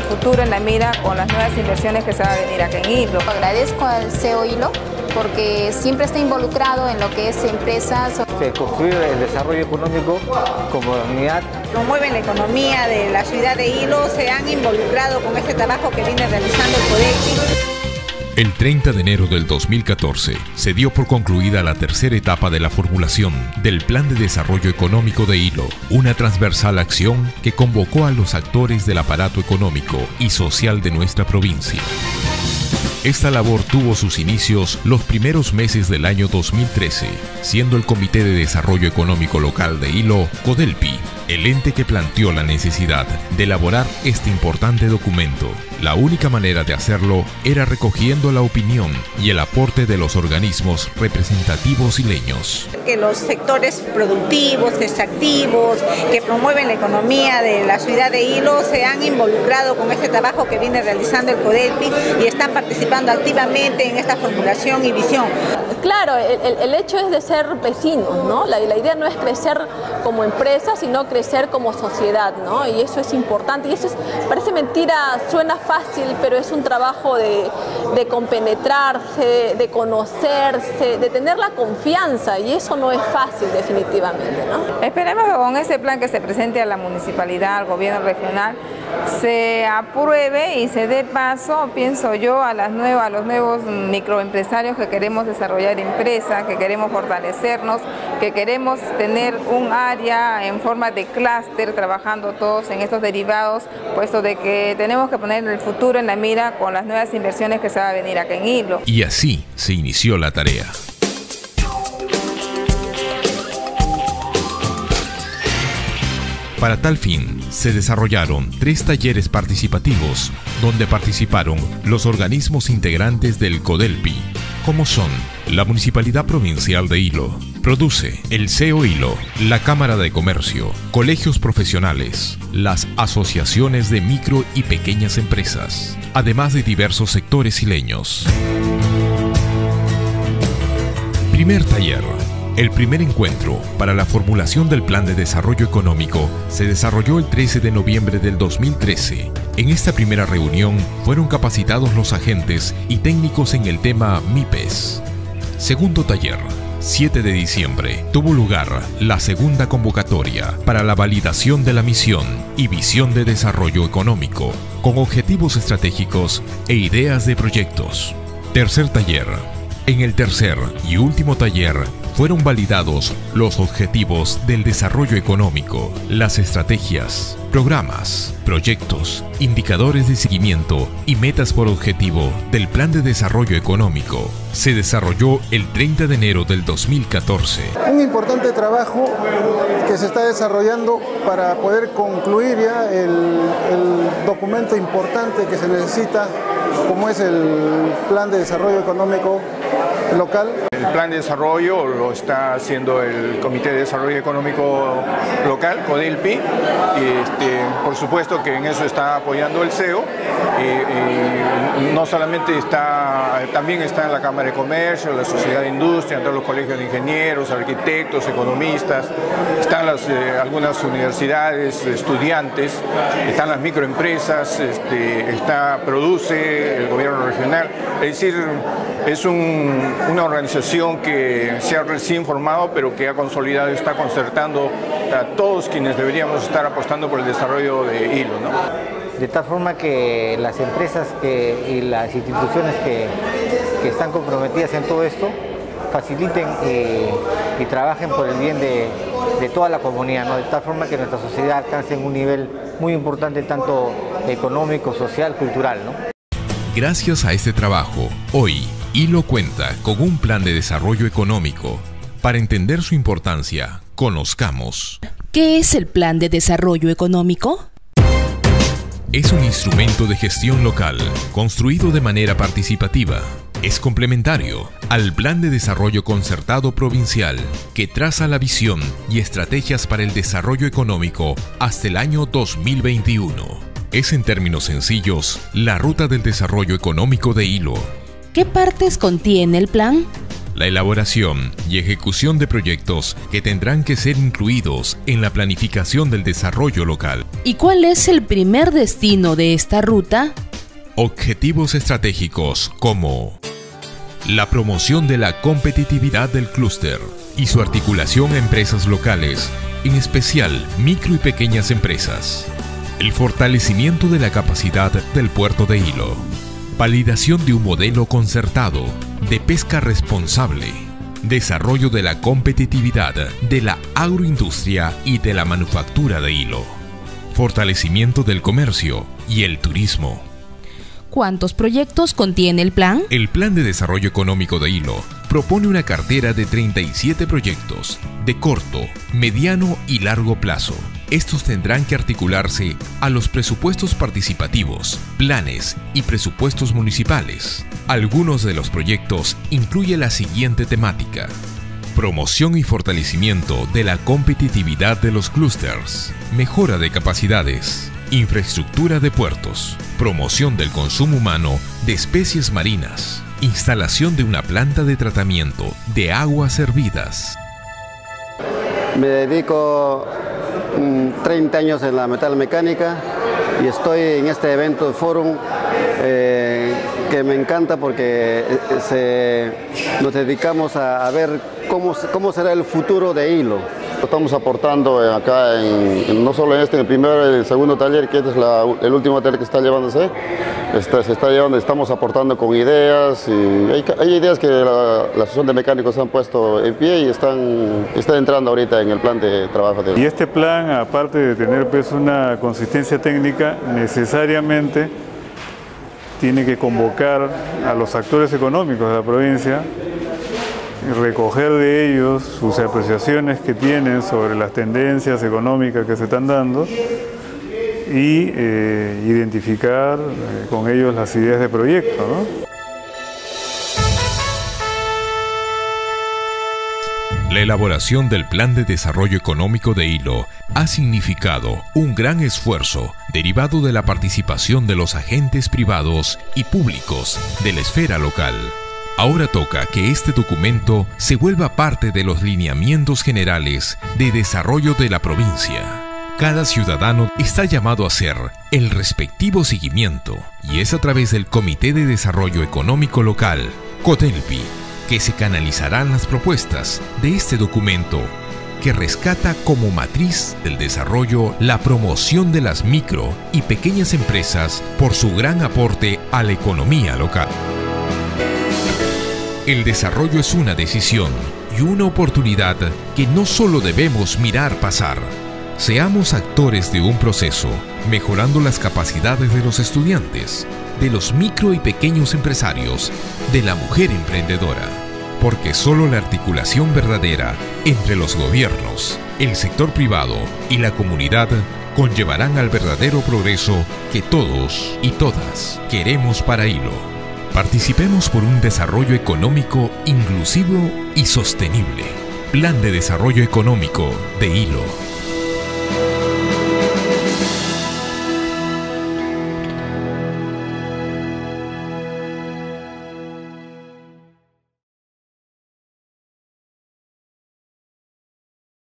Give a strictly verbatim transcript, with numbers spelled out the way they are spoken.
futuro en la mira con las nuevas inversiones que se van a venir acá en Hilo. Agradezco al C E O Hilo porque siempre está involucrado en lo que es empresas. Se construye el desarrollo económico como unidad. Promueven la economía de la ciudad de Hilo, se han involucrado con este trabajo que viene realizando el Codelpi. El treinta de enero del dos mil catorce se dio por concluida la tercera etapa de la formulación del Plan de Desarrollo Económico de Hilo, una transversal acción que convocó a los actores del aparato económico y social de nuestra provincia. Esta labor tuvo sus inicios los primeros meses del año dos mil trece, siendo el Comité de Desarrollo Económico Local de Hilo, Codelpi, el ente que planteó la necesidad de elaborar este importante documento. La única manera de hacerlo era recogiendo la opinión y el aporte de los organismos representativos hileños. Que los sectores productivos, extractivos, que promueven la economía de la ciudad de Hilo se han involucrado con este trabajo que viene realizando el Codelpi y están participando activamente en esta formulación y visión. Claro, el, el hecho es de ser vecinos, ¿no? La, la idea no es crecer como empresa, sino crecer como sociedad, ¿no? Y eso es importante. Y eso es, parece mentira, suena fácil, pero es un trabajo de, de compenetrarse, de conocerse, de tener la confianza, y eso no es fácil definitivamente, ¿no? Esperemos que con ese plan que se presente a la municipalidad, al gobierno regional, se apruebe y se dé paso, pienso yo, a, las nuevas, a los nuevos microempresarios que queremos desarrollar empresas, que queremos fortalecernos, que queremos tener un área en forma de clúster trabajando todos en estos derivados, puesto de que tenemos que poner el futuro en la mira con las nuevas inversiones que se van a venir acá en Hilo. Y así se inició la tarea. Para tal fin, se desarrollaron tres talleres participativos, donde participaron los organismos integrantes del Codelpi, como son la Municipalidad Provincial de Hilo, Produce, el C E O Hilo, la Cámara de Comercio, colegios profesionales, las asociaciones de micro y pequeñas empresas, además de diversos sectores hileños. Primer taller. El primer encuentro para la formulación del Plan de Desarrollo Económico se desarrolló el trece de noviembre del dos mil trece. En esta primera reunión fueron capacitados los agentes y técnicos en el tema MIPES. Segundo taller. siete de diciembre tuvo lugar la segunda convocatoria para la validación de la misión y visión de desarrollo económico, con objetivos estratégicos e ideas de proyectos. Tercer taller. En el tercer y último taller fueron validados los objetivos del desarrollo económico, las estrategias, programas, proyectos, indicadores de seguimiento y metas por objetivo del Plan de Desarrollo Económico. Se desarrolló el treinta de enero del dos mil catorce. Un importante trabajo que se está desarrollando para poder concluir ya el, el documento importante que se necesita, como es el Plan de Desarrollo Económico local. El plan de desarrollo lo está haciendo el Comité de Desarrollo Económico Local, Codelpi, y este, por supuesto que en eso está apoyando el C E O, y, y no solamente está, también está en la Cámara de Comercio, la Sociedad de Industria, en todos los colegios de ingenieros, arquitectos, economistas, están las, eh, algunas universidades, estudiantes, están las microempresas, este, está Produce, el gobierno regional, es decir, es un, una organización que se ha recién formado, pero que ha consolidado y está concertando a todos quienes deberíamos estar apostando por el desarrollo de Hilo, ¿no? De tal forma que las empresas que, y las instituciones que, que están comprometidas en todo esto faciliten y, y trabajen por el bien de, de toda la comunidad, ¿no? De tal forma que nuestra sociedad alcance un nivel muy importante, tanto económico, social, cultural, ¿no? Gracias a este trabajo, hoy Hilo cuenta con un plan de desarrollo económico. Para entender su importancia, conozcamos. ¿Qué es el Plan de Desarrollo Económico? Es un instrumento de gestión local, construido de manera participativa. Es complementario al Plan de Desarrollo Concertado Provincial, que traza la visión y estrategias para el desarrollo económico hasta el año dos mil veintiuno. Es, en términos sencillos, la ruta del desarrollo económico de Hilo. ¿Qué partes contiene el plan? la elaboración y ejecución de proyectos que tendrán que ser incluidos en la planificación del desarrollo local. ¿Y cuál es el primer destino de esta ruta? Objetivos estratégicos como la promoción de la competitividad del clúster y su articulación a empresas locales, en especial micro y pequeñas empresas. El fortalecimiento de la capacidad del puerto de Hilo. Validación de un modelo concertado de pesca responsable. Desarrollo de la competitividad de la agroindustria y de la manufactura de hilo. Fortalecimiento del comercio y el turismo. ¿Cuántos proyectos contiene el plan? El Plan de Desarrollo Económico de Hilo propone una cartera de treinta y siete proyectos de corto, mediano y largo plazo. Estos tendrán que articularse a los presupuestos participativos, planes y presupuestos municipales. Algunos de los proyectos incluyen la siguiente temática: promoción y fortalecimiento de la competitividad de los clústeres, mejora de capacidades, infraestructura de puertos, promoción del consumo humano de especies marinas, instalación de una planta de tratamiento de aguas hervidas. Me dedico treinta años en la metalmecánica y estoy en este evento de Fórum eh, que me encanta porque se, nos dedicamos a, a ver cómo, cómo será el futuro de Hilo. Estamos aportando acá, en, en, no solo en este, en el primer y el segundo taller, que este es la, el último taller que está llevándose, este, se está llevando, estamos aportando con ideas, y hay, hay ideas que la, la Asociación de Mecánicos han puesto en pie y están, están entrando ahorita en el plan de trabajo. De... Y este plan, aparte de tener pues, una consistencia técnica, necesariamente tiene que convocar a los actores económicos de la provincia, recoger de ellos sus apreciaciones que tienen sobre las tendencias económicas que se están dando y eh, identificar eh, con ellos las ideas de proyecto, ¿no? La elaboración del Plan de Desarrollo Económico de Hilo ha significado un gran esfuerzo derivado de la participación de los agentes privados y públicos de la esfera local. Ahora toca que este documento se vuelva parte de los lineamientos generales de desarrollo de la provincia. Cada ciudadano está llamado a hacer el respectivo seguimiento y es a través del Comité de Desarrollo Económico Local, CODELPI, que se canalizarán las propuestas de este documento que rescata como matriz del desarrollo la promoción de las micro y pequeñas empresas por su gran aporte a la economía local. El desarrollo es una decisión y una oportunidad que no solo debemos mirar pasar. Seamos actores de un proceso, mejorando las capacidades de los estudiantes, de los micro y pequeños empresarios, de la mujer emprendedora. Porque solo la articulación verdadera entre los gobiernos, el sector privado y la comunidad conllevarán al verdadero progreso que todos y todas queremos para Hilo. Participemos por un desarrollo económico inclusivo y sostenible. Plan de Desarrollo Económico de Hilo.